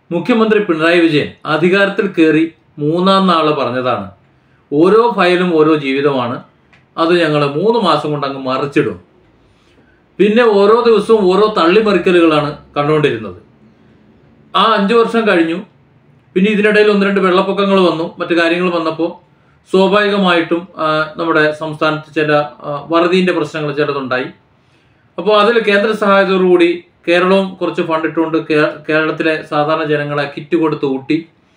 മുഖ്യമന്ത്രി പിണറായി വിജയൻ അധികാരത്തിൽ കയറി മൂന്നാം നാള് പറഞ്ഞതാണ്, ഓരോ ഫയലും ഓരോ ജീവിതമാണ്, അത് ഞങ്ങൾ 3 മാസം കൊണ്ട് അങ്ങ് മറിച്ചിടും. പിന്നെ ഓരോ ദിവസവും ഓരോ തള്ളിമറിക്കലുകളാണ് കണ്ടുകൊണ്ടിരുന്നത്. ആ 5 വർഷം കഴിഞ്ഞു. പിന്നെ ഇതിനിടയിൽ 1-2 വെള്ളപ്പൊക്കങ്ങൾ വന്നു, മറ്റു കാര്യങ്ങൾ വന്നപ്പോൾ സ്വാഭാവികമായിട്ടും നമ്മുടെ സംസ്ഥാനത്ത് ചില വറുതിൻ്റെ പ്രശ്നങ്ങൾ ചിലതുണ്ടായി. അപ്പോൾ അതിൽ കേന്ദ്ര സഹായത്തോടുകൂടി കേരളവും കുറച്ച് ഫണ്ട് ഇട്ടുകൊണ്ട് കേരളത്തിലെ സാധാരണ ജനങ്ങളെ കിറ്റ് കൊടുത്ത് ഊട്ടി.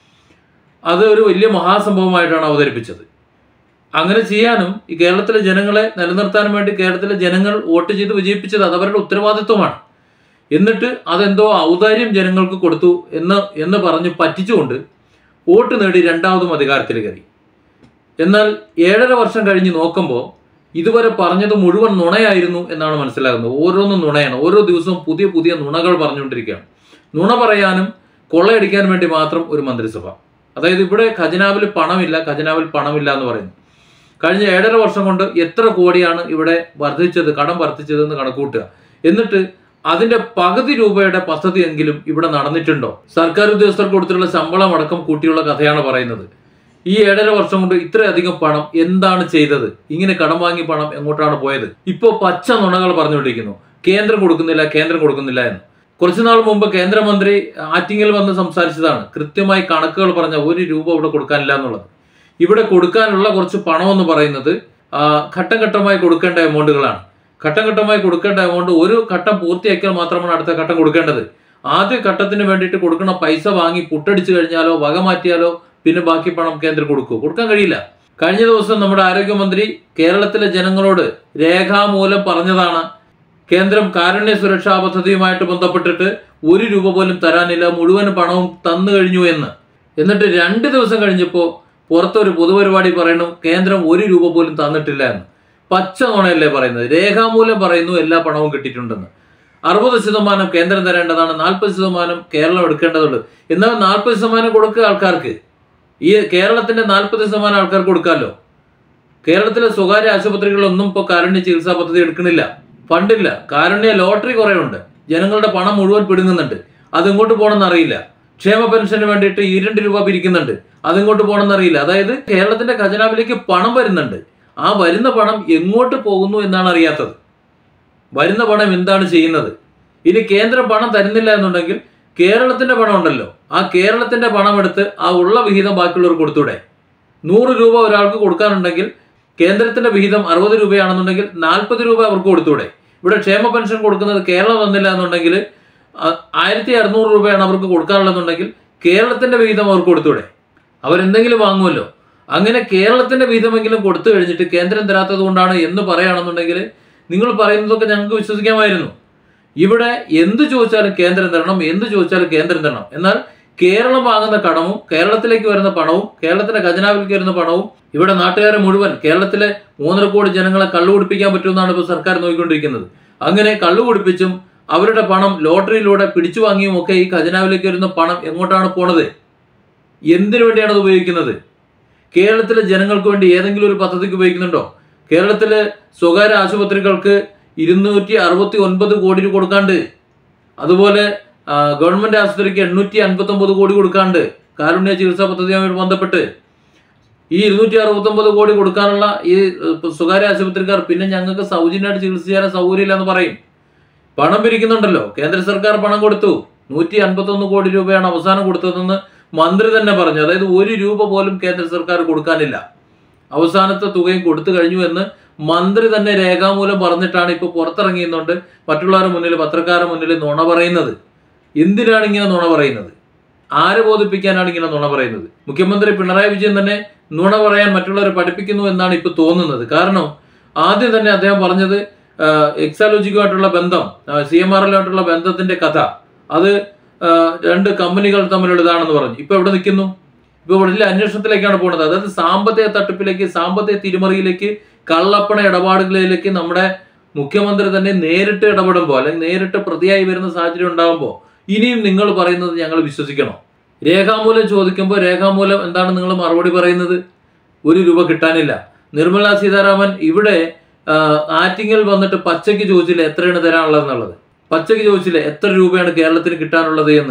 അത് ഒരു വലിയ മഹാസംഭവമായിട്ടാണ് അവതരിപ്പിച്ചത്. അങ്ങനെ ചെയ്യാനും ഈ കേരളത്തിലെ ജനങ്ങളെ നിലനിർത്താനും വേണ്ടി കേരളത്തിലെ ജനങ്ങൾ വോട്ട് ചെയ്ത് വിജയിപ്പിച്ചത് അത് അവരുടെ ഉത്തരവാദിത്വമാണ്. എന്നിട്ട് അതെന്തോ ഔദാര്യം ജനങ്ങൾക്ക് കൊടുത്തു എന്ന് പറഞ്ഞ് പറ്റിച്ചുകൊണ്ട് വോട്ട് നേടി രണ്ടാമതും അധികാരത്തിൽ കയറി. എന്നാൽ 7.5 വർഷം കഴിഞ്ഞ് നോക്കുമ്പോൾ ഇതുവരെ പറഞ്ഞത് മുഴുവൻ നുണയായിരുന്നു എന്നാണ് മനസ്സിലാകുന്നത്. ഓരോന്നും നുണയാണ്. ഓരോ ദിവസവും പുതിയ പുതിയ നുണകൾ പറഞ്ഞുകൊണ്ടിരിക്കുകയാണ്. നുണ പറയാനും കൊള്ളയടിക്കാൻ വേണ്ടി മാത്രം ഒരു മന്ത്രിസഭ. അതായത് ഇവിടെ ഖജനാവിൽ പണമില്ല എന്ന് പറയുന്നു. കഴിഞ്ഞ 7.5 വർഷം കൊണ്ട് എത്ര കോടിയാണ് ഇവിടെ കടം വർദ്ധിച്ചതെന്ന് കണക്കൂട്ടുക. എന്നിട്ട് അതിന്റെ പകുതി രൂപയുടെ പദ്ധതിയെങ്കിലും ഇവിടെ നടന്നിട്ടുണ്ടോ? സർക്കാർ ഉദ്യോഗസ്ഥർക്ക് കൊടുത്തിട്ടുള്ള ശമ്പളം അടക്കം കൂട്ടിയുള്ള കഥയാണ് പറയുന്നത്. ഈ 7.5 വർഷം കൊണ്ട് ഇത്രയധികം പണം എന്താണ് ചെയ്തത്? ഇങ്ങനെ കടം വാങ്ങി പണം എങ്ങോട്ടാണ് പോയത്? ഇപ്പോൾ പച്ച നുണകൾ പറഞ്ഞുകൊണ്ടിരിക്കുന്നു, കേന്ദ്രം കൊടുക്കുന്നില്ല എന്ന്. കുറച്ചുനാൾ മുമ്പ് കേന്ദ്രമന്ത്രി ആറ്റിങ്ങിൽ വന്ന് സംസാരിച്ചതാണ്, കൃത്യമായി കണക്കുകൾ പറഞ്ഞ 1 രൂപ ഇവിടെ കൊടുക്കാനില്ല എന്നുള്ളത്. ഇവിടെ കൊടുക്കാനുള്ള കുറച്ച് പണം എന്ന് പറയുന്നത് ഘട്ടം ഘട്ടമായി കൊടുക്കേണ്ട എമൗണ്ടുകളാണ്. ഘട്ടം ഘട്ടമായി കൊടുക്കേണ്ട എമൗണ്ട് ഒരു ഘട്ടം പൂർത്തിയാക്കിയാൽ മാത്രമാണ് അടുത്ത ഘട്ടം കൊടുക്കേണ്ടത്. ആദ്യ ഘട്ടത്തിന് വേണ്ടിയിട്ട് കൊടുക്കുന്ന പൈസ വാങ്ങി പുട്ടടിച്ചു കഴിഞ്ഞാലോ വക മാറ്റിയാലോ പിന്നെ ബാക്കി പണം കേന്ദ്രം കൊടുക്കാൻ കഴിയില്ല. കഴിഞ്ഞ ദിവസം നമ്മുടെ ആരോഗ്യമന്ത്രി കേരളത്തിലെ ജനങ്ങളോട് രേഖാമൂലം പറഞ്ഞതാണ്, കേന്ദ്രം കാരുണ്യ സുരക്ഷാ പദ്ധതിയുമായിട്ട് ബന്ധപ്പെട്ടിട്ട് 1 രൂപ പോലും തരാനില്ല, മുഴുവൻ പണവും തന്നു കഴിഞ്ഞു എന്ന്. എന്നിട്ട് 2 ദിവസം കഴിഞ്ഞപ്പോൾ പുറത്തൊരു പൊതുപരിപാടി പറയുന്നു, കേന്ദ്രം 1 രൂപ പോലും തന്നിട്ടില്ല എന്ന്. പച്ച നുണയല്ലേ പറയുന്നത്? രേഖാമൂലം പറയുന്നു എല്ലാ പണവും കിട്ടിയിട്ടുണ്ടെന്ന്. 60% കേന്ദ്രം തരേണ്ടതാണ്, 40% കേരളം എടുക്കേണ്ടതുണ്ട്. എന്നാൽ 40% കൊടുക്കുക ആൾക്കാർക്ക്. ഈ കേരളത്തിന്റെ 40% ആൾക്കാർക്ക് കൊടുക്കാമല്ലോ. കേരളത്തിലെ സ്വകാര്യ ആശുപത്രികളിലൊന്നും ഇപ്പോൾ കാരുണ്യ ചികിത്സാ പദ്ധതി എടുക്കണില്ല, ഫണ്ടില്ല. കാരുണ്യ ലോട്ടറി കുറെ ഉണ്ട്, ജനങ്ങളുടെ പണം മുഴുവൻ പിടുങ്ങുന്നുണ്ട്, അതിങ്ങോട്ട് പോകണമെന്ന് അറിയില്ല. ക്ഷേമ പെൻഷന് വേണ്ടിയിട്ട് 2 രൂപ പിരിക്കുന്നുണ്ട്, അതിങ്ങോട്ട് പോകണമെന്ന് അറിയില്ല. അതായത് കേരളത്തിന്റെ ഖജനാവിലേക്ക് പണം വരുന്നുണ്ട്, ആ വരുന്ന പണം എങ്ങോട്ട് പോകുന്നു എന്നാണ് അറിയാത്തത്. വരുന്ന പണം എന്താണ് ചെയ്യുന്നത്? ഇനി കേന്ദ്രം പണം തരുന്നില്ല എന്നുണ്ടെങ്കിൽ കേരളത്തിന്റെ പണം ഉണ്ടല്ലോ, ആ കേരളത്തിന്റെ പണം എടുത്ത് ആ ഉള്ള വിഹിതം ബാക്കിയുള്ളവർക്ക് കൊടുത്തൂടെ? 100 രൂപ ഒരാൾക്ക് കൊടുക്കാനുണ്ടെങ്കിൽ കേന്ദ്രത്തിന്റെ വിഹിതം 60 രൂപയാണെന്നുണ്ടെങ്കിൽ 40 രൂപ അവർക്ക് കൊടുത്തൂടെ? ഇവിടെ ക്ഷേമ പെൻഷൻ കൊടുക്കുന്നത് കേരളം തന്നില്ല എന്നുണ്ടെങ്കിൽ 1600 രൂപയാണ് അവർക്ക് കൊടുക്കാനുള്ളതെന്നുണ്ടെങ്കിൽ കേരളത്തിന്റെ വിഹിതം അവർക്ക് കൊടുത്തൂടെ? അവരെന്തെങ്കിലും വാങ്ങുമല്ലോ. അങ്ങനെ കേരളത്തിന്റെ വിഹിതമെങ്കിലും കൊടുത്തു കഴിഞ്ഞിട്ട് കേന്ദ്രം തരാത്തത് കൊണ്ടാണ് എന്ന് പറയുകയാണെന്നുണ്ടെങ്കിൽ നിങ്ങൾ പറയുന്നതൊക്കെ ഞങ്ങൾക്ക് വിശ്വസിക്കാമായിരുന്നു. ഇവിടെ എന്ത് ചോദിച്ചാലും കേന്ദ്രം തരണം, എന്നാൽ കേരളം വാങ്ങുന്ന കടവും കേരളത്തിലേക്ക് വരുന്ന പണവും കേരളത്തിന്റെ ഖജനാവിലേക്ക് വരുന്ന പണവും ഇവിടെ നാട്ടുകാരെ മുഴുവൻ, കേരളത്തിലെ 3.5 കോടി ജനങ്ങളെ കള്ളുകുടിപ്പിക്കാൻ പറ്റുമെന്നാണ് ഇപ്പോൾ സർക്കാർ നോക്കിക്കൊണ്ടിരിക്കുന്നത്. അങ്ങനെ കള്ളുകുടിപ്പിച്ചും അവരുടെ പണം ലോട്ടറിയിലൂടെ പിടിച്ചു വാങ്ങിയും ഒക്കെ ഈ ഖജനാവിലേക്ക് വരുന്ന പണം എങ്ങോട്ടാണ് പോണത്? എന്തിനു വേണ്ടിയാണ് അത് ഉപയോഗിക്കുന്നത്? കേരളത്തിലെ ജനങ്ങൾക്ക് വേണ്ടി ഏതെങ്കിലും ഒരു പദ്ധതിക്ക് ഉപയോഗിക്കുന്നുണ്ടോ? കേരളത്തിലെ സ്വകാര്യ ആശുപത്രികൾക്ക് 269 കോടി രൂപ കൊടുക്കാണ്ട്, അതുപോലെ ഗവൺമെന്റ് ആശുപത്രിക്ക് 859 കോടി കൊടുക്കാണ്ട് കാരുണ്യ ചികിത്സാ പദ്ധതിയുമായി ബന്ധപ്പെട്ട്. ഈ 269 കോടി കൊടുക്കാനുള്ള ഈ സ്വകാര്യ ആശുപത്രിക്കാർ പിന്നെ ഞങ്ങൾക്ക് സൗജന്യമായിട്ട് ചികിത്സ ചെയ്യാൻ സൗകര്യമില്ല എന്ന് പറയും. പണം പിരിക്കുന്നുണ്ടല്ലോ, കേന്ദ്ര സർക്കാർ പണം കൊടുത്തു, 151 കോടി രൂപയാണ് അവസാനം കൊടുത്തതെന്ന് മന്ത്രി തന്നെ പറഞ്ഞു. അതായത് 1 രൂപ പോലും കേന്ദ്ര സർക്കാർ കൊടുക്കാനില്ല, അവസാനത്തെ തുകയും കൊടുത്തു കഴിഞ്ഞു എന്ന് മന്ത്രി തന്നെ രേഖാമൂലം പറഞ്ഞിട്ടാണ് ഇപ്പോൾ പുറത്തിറങ്ങിയെന്നുണ്ട് മറ്റുള്ളവരുടെ മുന്നിൽ, പത്രക്കാരുടെ മുന്നിൽ നുണ പറയുന്നത്. എന്തിനാണ് ഇങ്ങനെ നുണ പറയുന്നത്? ആരെ ബോധിപ്പിക്കാനാണ് ഇങ്ങനെ നുണ പറയുന്നത്? മുഖ്യമന്ത്രി പിണറായി വിജയൻ തന്നെ നുണ പറയാൻ മറ്റുള്ളവരെ പഠിപ്പിക്കുന്നു എന്നാണ് ഇപ്പോൾ തോന്നുന്നത്. കാരണം ആദ്യം തന്നെ അദ്ദേഹം പറഞ്ഞത് എക്സാലോജിക്കുമായിട്ടുള്ള ബന്ധം, CMRL-ആയിട്ടുള്ള ബന്ധത്തിന്റെ കഥ, അത് 2 കമ്പനികൾ തമ്മിലുള്ളതാണെന്ന് പറഞ്ഞു. ഇപ്പൊ എവിടെ നിൽക്കുന്നു? ഇപ്പൊ വലിയ അന്വേഷണത്തിലേക്കാണ് പോകുന്നത്. അതായത് സാമ്പത്തിക തട്ടിപ്പിലേക്ക്, സാമ്പത്തിക തിരിമറിയിലേക്ക്, കള്ളപ്പണ ഇടപാടുകളിലേക്ക് നമ്മുടെ മുഖ്യമന്ത്രി തന്നെ നേരിട്ട് ഇടപെടുമ്പോൾ അല്ലെങ്കിൽ നേരിട്ട് പ്രതിയായി വരുന്ന സാഹചര്യം ഉണ്ടാകുമ്പോൾ ഇനിയും നിങ്ങൾ പറയുന്നത് ഞങ്ങൾ വിശ്വസിക്കണോ? രേഖാമൂലം ചോദിക്കുമ്പോൾ രേഖാമൂലം എന്താണ് നിങ്ങൾ മറുപടി പറയുന്നത്? 1 രൂപ കിട്ടാനില്ല. നിർമ്മല സീതാരാമൻ ഇവിടെ ആറ്റിങ്ങൽ വന്നിട്ട് പച്ചയ്ക്ക് ചോദിച്ചില്ല എത്രയാണ് തരാനുള്ളത് എന്നുള്ളത്. പച്ചയ്ക്ക് ചോദിച്ചില്ല എത്ര രൂപയാണ് കേരളത്തിന് കിട്ടാനുള്ളത് എന്ന്.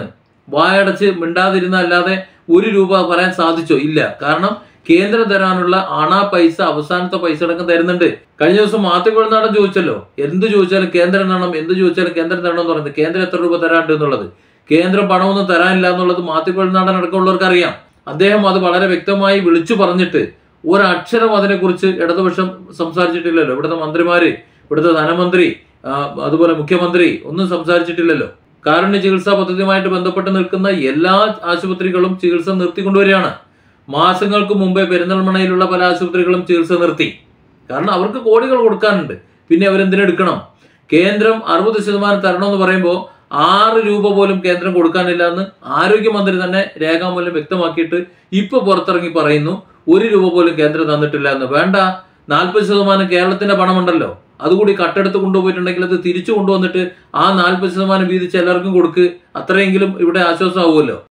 വായടച്ച് മിണ്ടാതിരുന്ന അല്ലാതെ 1 രൂപ പറയാൻ സാധിച്ചോ? ഇല്ല. കാരണം കേന്ദ്രം തരാനുള്ള പൈസ അവസാനത്തെ പൈസ അടക്കം തരുന്നുണ്ട്. കഴിഞ്ഞ ദിവസം മാത്യക്കുഴൽനാടൻ ചോദിച്ചല്ലോ, എന്ത് ചോദിച്ചാലും കേന്ദ്രം തരണം, എന്ത് ചോദിച്ചാലും കേന്ദ്രം തരണം എന്ന് പറയുന്നത്. കേന്ദ്രം എത്ര രൂപ തരാണ്ട് എന്നുള്ളത്, കേന്ദ്രം പണമൊന്നും തരാനില്ല എന്നുള്ളത് മാത്യക്കുഴൽനാടൻ അടക്കമുള്ളവർക്ക് അറിയാം. അദ്ദേഹം അത് വളരെ വ്യക്തമായി വിളിച്ചു പറഞ്ഞിട്ട് ഒരക്ഷരം അതിനെക്കുറിച്ച് ഇടതുപക്ഷം സംസാരിച്ചിട്ടില്ലല്ലോ. ഇവിടുത്തെ മന്ത്രിമാര്, ഇവിടുത്തെ ധനമന്ത്രി, അതുപോലെ മുഖ്യമന്ത്രി ഒന്നും സംസാരിച്ചിട്ടില്ലല്ലോ. കാരുണ്യ ചികിത്സാ പദ്ധതിയുമായിട്ട് ബന്ധപ്പെട്ട് നിൽക്കുന്ന എല്ലാ ആശുപത്രികളും ചികിത്സ നിർത്തിക്കൊണ്ടുവരികയാണ്. മാസങ്ങൾക്ക് മുമ്പേ പെരിന്തൽമണ്ണയിലുള്ള പല ആശുപത്രികളും ചികിത്സ നിർത്തി. കാരണം അവർക്ക് കോടികൾ കൊടുക്കാനുണ്ട്. പിന്നെ അവരെന്തിനെടുക്കണം? കേന്ദ്രം 60% തരണമെന്ന് പറയുമ്പോൾ 6 രൂപ പോലും കേന്ദ്രം കൊടുക്കാനില്ല എന്ന് ആരോഗ്യമന്ത്രി തന്നെ രേഖാമൂലം വ്യക്തമാക്കിയിട്ട് ഇപ്പൊ പുറത്തിറങ്ങി പറയുന്നു 1 രൂപ പോലും കേന്ദ്രം തന്നിട്ടില്ല എന്ന്. വേണ്ട, 40% കേരളത്തിന്റെ പണമുണ്ടല്ലോ, അതുകൂടി കട്ടെടുത്ത് കൊണ്ടുപോയിട്ടുണ്ടെങ്കിൽ അത് തിരിച്ചു കൊണ്ടുവന്നിട്ട് ആ 40% വീതിച്ച് എല്ലാവർക്കും കൊടുക്ക്. അത്രയെങ്കിലും ഇവിടെ ആശ്വാസമാവുമല്ലോ.